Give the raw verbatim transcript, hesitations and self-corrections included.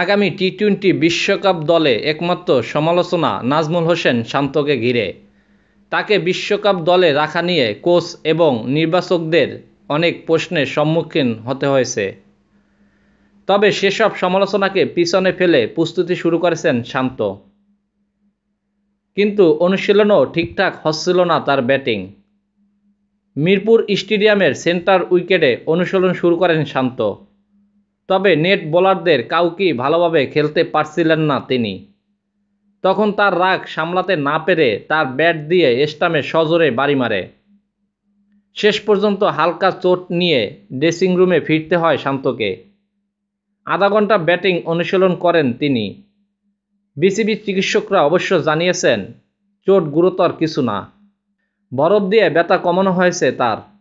আগামী T twenty বিশ্বকাপ দলে একমাত্র সমালোচনা নাজমুল হোসেন শান্তকে ঘিরে। তাকে বিশ্বকাপ দলে রাখা নিয়ে কোচ এবং নির্বাচকদের অনেক প্রশ্নের সম্মুখীন হতে হয়েছে। তবে সেসব সমালোচনাকে পিছনে ফেলে প্রস্তুতি শুরু করেছেন শান্ত। কিন্তু অনুশীলনও ঠিকঠাক হচ্ছিল না তার ব্যাটিং। মিরপুর স্টেডিয়ামের সেন্টার উইকেটে অনুশীলন শুরু করেন শান্ত। তবে নেট বোলারদের কাউকেই ভালোভাবে খেলতে পারছিলেন না তিনি। তখন তার রাগ সামলাতে না পেরে তার ব্যাট দিয়ে স্টাম্পে সজোরে বাড়ি মারে। শেষ পর্যন্ত হালকা চোট নিয়ে ড্রেসিং রুমে ফিরতে হয় শান্তকে। আধা ঘন্টা ব্যাটিং অনুশীলন করেন তিনি। বিসিবি চিকিৎসকরা অবশ্য জানিয়েছেন চোট গুরুতর কিছু না, বরফ দিয়ে ব্যথা কমানো হয়েছে তার।